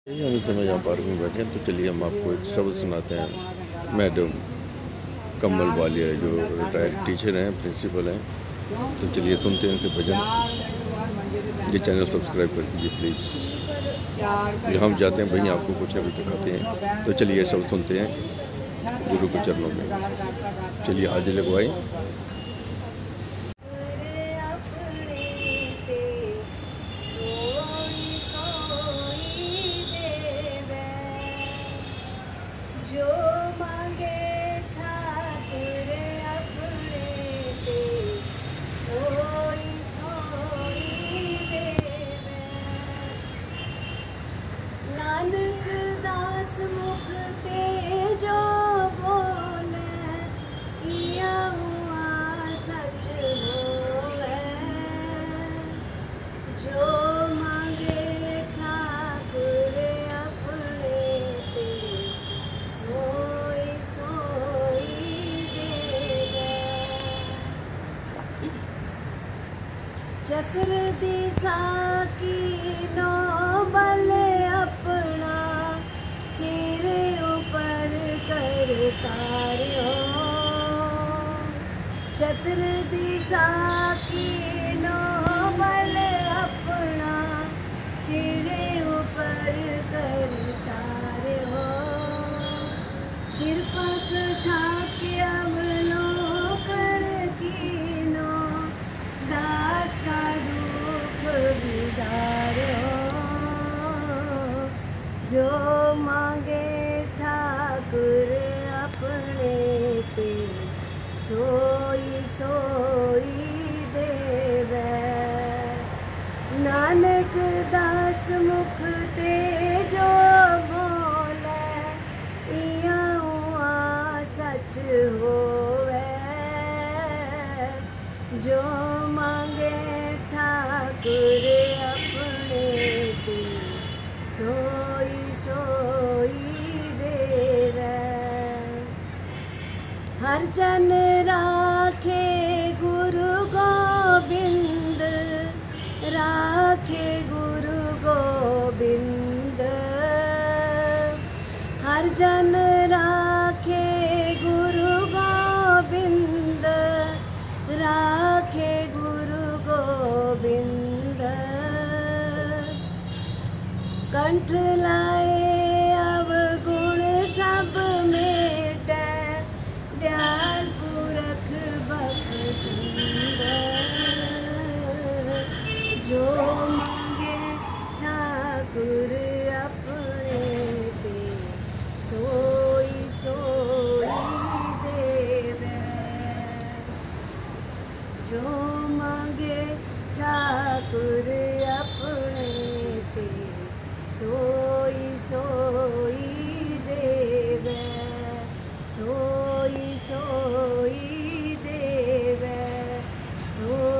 हम इस समय यहाँ पार्क में बैठे हैं, तो चलिए हम आपको एक शब्द सुनाते हैं। मैडम कमल वालिया जो रिटायर्ड टीचर हैं, प्रिंसिपल हैं, तो चलिए सुनते हैं इनसे भजन। ये चैनल सब्सक्राइब कर दीजिए प्लीज़। जहाँ हम जाते हैं वहीं आपको कुछ ना कुछ दिखाते हैं, तो चलिए शब्द सुनते हैं गुरु के चरणों में। चलिए हाजिर लगवाएं। जो मांगे ठाकुर अपने ते सोई सोई देवे। नानक दास मुख ते जो बोले इया हुआ सच होवे। जो मांगे ठाकुर अपने ते सोई सोई देवे। चक्र दिशा की नौबल अपना सिर ऊपर कर तार्यो। चक्र दिशा की नौबल अपना सिर ऊपर कर तार्यो। कृपा ठाके अवलोकन कीनो दास का दुख विदार्यो। जो मांगे ठाकुर अपने ते सोई सोई देवे। नानक दास मुख ते जो बोले इया हुआ सच होवे। जो मांगे ठाकुर अपने ते सोई सोई देवे। हर जन राखे गुरु गोबिंद, राखे गुरु गोबिंद। हर जन राखे गुरु गोबिंद, राखे गुरु गोबिंद। कंठ लाए अवगुण सब मेटे, दयाल पुरख बख्शिंद। जो मांगे ठाकुर अपने ते सोई सोई देवे। जो मांगे ठाकुर अपने ते सोई सोई देवे। सोई सोई देवे।